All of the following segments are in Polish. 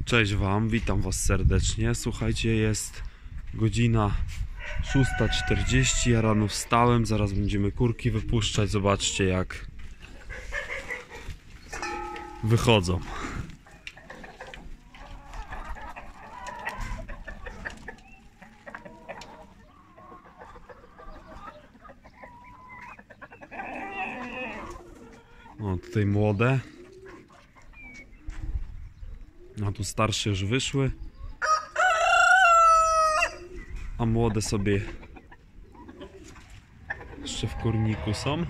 Cześć Wam, witam Was serdecznie. Słuchajcie, jest godzina 6:40, ja rano wstałem, zaraz będziemy kurki wypuszczać. Zobaczcie, jak wychodzą. O, tutaj młode. A tu starsze już wyszły, a młode sobie jeszcze w kurniku są.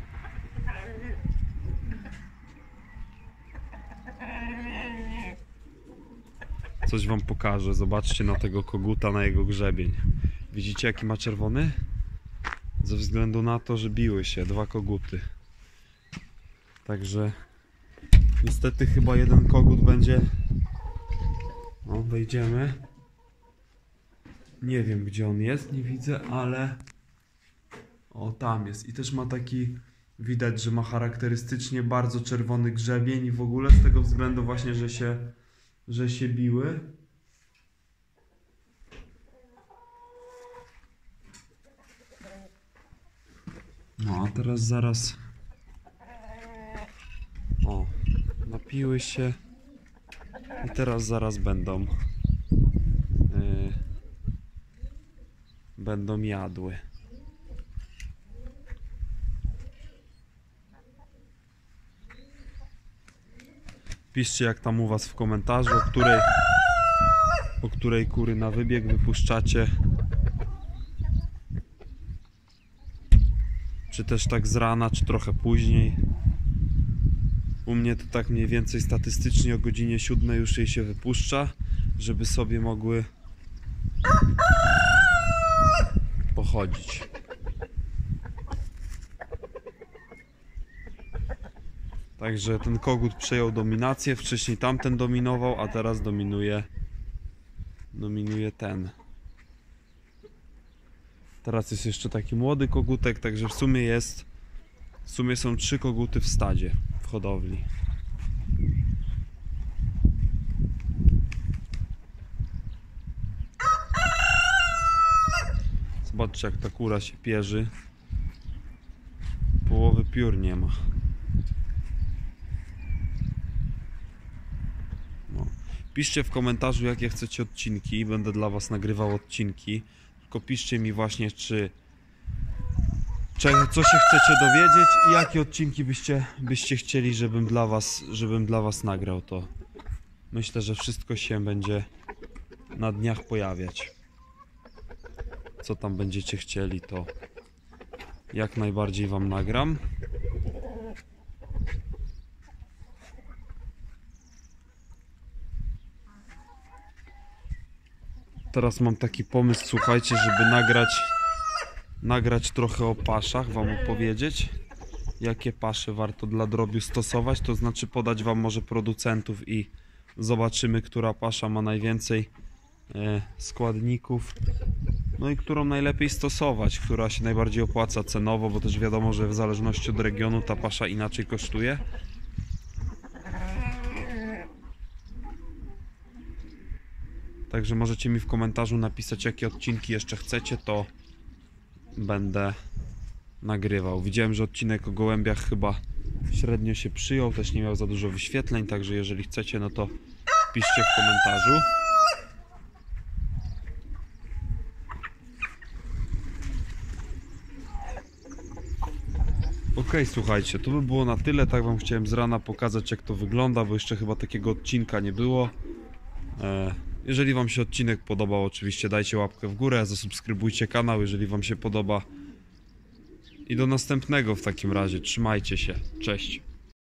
Coś Wam pokażę, zobaczcie na tego koguta, na jego grzebień. Widzicie, jaki ma czerwony? Ze względu na to, że biły się dwa koguty. Także niestety chyba jeden kogut będzie... O, wejdziemy. Nie wiem, gdzie on jest, nie widzę, ale... O, tam jest. I też ma taki... Widać, że ma charakterystycznie bardzo czerwony grzebień i w ogóle z tego względu właśnie, że się biły. No, a teraz zaraz... O, napiły się. I teraz zaraz będą jadły. Piszcie, jak tam u Was w komentarzu, o której kury na wybieg wypuszczacie. Czy też tak z rana, czy trochę później. U mnie to tak mniej więcej statystycznie o godzinie 7 już jej się wypuszcza, żeby sobie mogły pochodzić. Także ten kogut przejął dominację, wcześniej tamten dominował, a teraz dominuje ten. Teraz jest jeszcze taki młody kogutek, także w sumie są 3 koguty w stadzie, w hodowli. Zobaczcie, jak ta kura się pierzy. Połowy piór nie ma. No. Piszcie w komentarzu, jakie chcecie odcinki. Będę dla Was nagrywał odcinki. Tylko piszcie mi właśnie, co się chcecie dowiedzieć i jakie odcinki byście chcieli, żebym dla was nagrał. To myślę, że wszystko się będzie na dniach pojawiać. Co tam będziecie chcieli, to jak najbardziej Wam nagram. Teraz mam taki pomysł, słuchajcie, żeby nagrać trochę o paszach, Wam opowiedzieć, jakie pasze warto dla drobiu stosować, to znaczy podać Wam może producentów i zobaczymy, która pasza ma najwięcej składników, no i którą najlepiej stosować, która się najbardziej opłaca cenowo, bo też wiadomo, że w zależności od regionu ta pasza inaczej kosztuje. Także możecie mi w komentarzu napisać, jakie odcinki jeszcze chcecie, to będę nagrywał. Widziałem, że odcinek o gołębiach chyba średnio się przyjął, też nie miał za dużo wyświetleń, także jeżeli chcecie, no to piszcie w komentarzu. Ok, słuchajcie, to by było na tyle. Tak Wam chciałem z rana pokazać, jak to wygląda, bo jeszcze chyba takiego odcinka nie było. Jeżeli Wam się odcinek podobał, oczywiście dajcie łapkę w górę, zasubskrybujcie kanał, jeżeli Wam się podoba. I do następnego w takim razie. Trzymajcie się. Cześć.